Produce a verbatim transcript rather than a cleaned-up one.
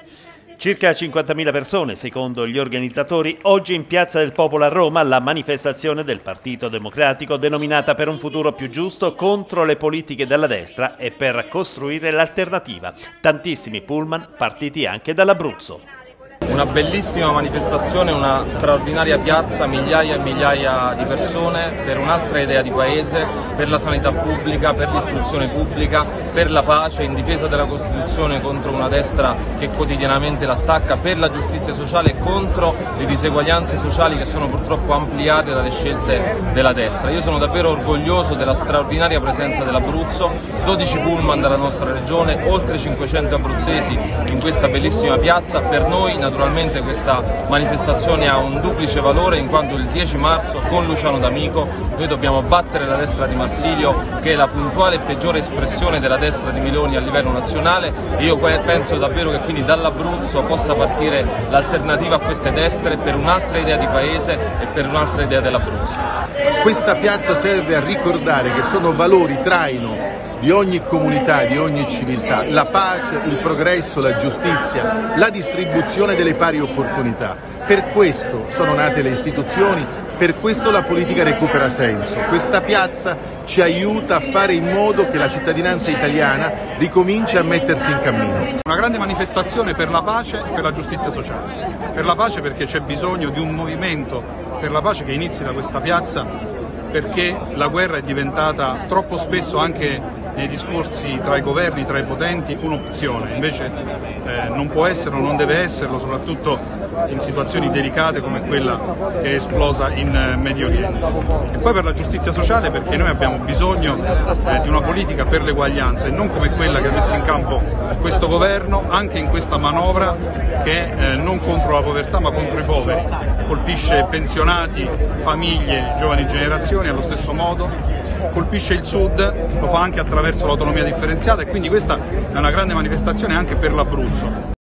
Circa cinquantamila persone, secondo gli organizzatori, oggi in Piazza del Popolo a Roma la manifestazione del Partito Democratico denominata Per un futuro più giusto contro le politiche della destra e per costruire l'alternativa. Tantissimi pullman partiti anche dall'Abruzzo. Una bellissima manifestazione, una straordinaria piazza, migliaia e migliaia di persone per un'altra idea di paese, per la sanità pubblica, per l'istruzione pubblica, per la pace, in difesa della Costituzione contro una destra che quotidianamente l'attacca, per la giustizia sociale e contro le diseguaglianze sociali che sono purtroppo ampliate dalle scelte della destra. Io sono davvero orgoglioso della straordinaria presenza dell'Abruzzo, dodici pullman dalla nostra regione, oltre cinquecento abruzzesi in questa bellissima piazza. Per noi naturalmente questa manifestazione ha un duplice valore, in quanto il dieci marzo con Luciano D'Amico noi dobbiamo battere la destra di Marsilio, che è la puntuale e peggiore espressione della destra di Meloni a livello nazionale, e io penso davvero che quindi dall'Abruzzo possa partire l'alternativa a queste destre per un'altra idea di paese e per un'altra idea dell'Abruzzo. Questa piazza serve a ricordare che sono valori traino di ogni comunità, di ogni civiltà: la pace, il progresso, la giustizia, la distribuzione delle pari opportunità. Per questo sono nate le istituzioni, per questo la politica recupera senso. Questa piazza ci aiuta a fare in modo che la cittadinanza italiana ricominci a mettersi in cammino. Una grande manifestazione per la pace e per la giustizia sociale. Per la pace perché c'è bisogno di un movimento per la pace che inizi da questa piazza, perché la guerra è diventata troppo spesso anche nei discorsi tra i governi, tra i potenti, un'opzione. Invece eh, non può essere o non deve esserlo, soprattutto in situazioni delicate come quella che è esplosa in eh, Medio Oriente. E poi per la giustizia sociale perché noi abbiamo bisogno eh, di una politica per l'eguaglianza e non come quella che ha messo in campo questo governo, anche in questa manovra che è eh, non contro la povertà ma contro i poveri. Colpisce pensionati, famiglie, giovani generazioni allo stesso modo, colpisce il Sud, lo fa anche attraverso l'autonomia differenziata, e quindi questa è una grande manifestazione anche per l'Abruzzo.